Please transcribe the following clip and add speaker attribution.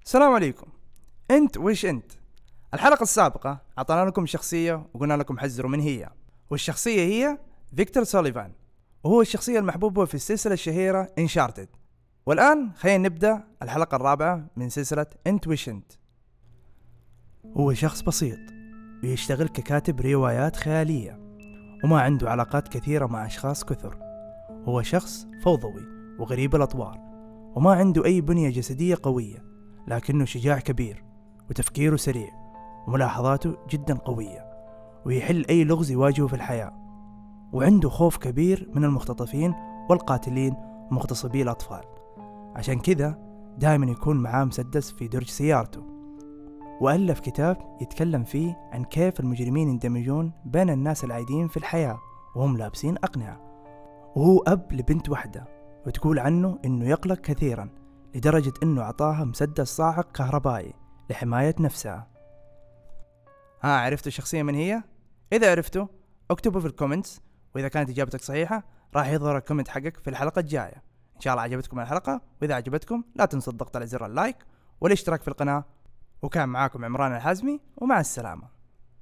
Speaker 1: السلام عليكم. انت وش انت؟ الحلقة السابقة اعطانا لكم شخصية وقلنا لكم حذروا من هي، والشخصية هي فيكتور سوليفان، وهو الشخصية المحبوبة في السلسلة الشهيرة انشارتد. والآن خلينا نبدأ الحلقة الرابعة من سلسلة انت وش انت. هو شخص بسيط ويشتغل ككاتب روايات خيالية، وما عنده علاقات كثيرة مع أشخاص كثر. هو شخص فوضوي وغريب الأطوار، وما عنده أي بنية جسدية قوية، لكنه شجاع كبير وتفكيره سريع وملاحظاته جدا قوية، ويحل أي لغز يواجهه في الحياة. وعنده خوف كبير من المختطفين والقاتلين ومغتصبي الأطفال، عشان كذا دائما يكون معاه مسدس في درج سيارته. وألف كتاب يتكلم فيه عن كيف المجرمين يندمجون بين الناس العاديين في الحياة وهم لابسين أقنعة. وهو أب لبنت واحدة، وتقول عنه إنه يقلق كثيرا لدرجة إنه أعطاها مسدس صاعق كهربائي لحماية نفسها. عرفتوا الشخصية من هي؟ إذا عرفتوا اكتبوا في الكومنتس، وإذا كانت إجابتك صحيحة راح يظهر الكومنت حقك في الحلقة الجاية. إن شاء الله عجبتكم الحلقة، وإذا عجبتكم لا تنسوا الضغط على زر اللايك والاشتراك في القناة. وكان معاكم عمران الحازمي، ومع السلامة.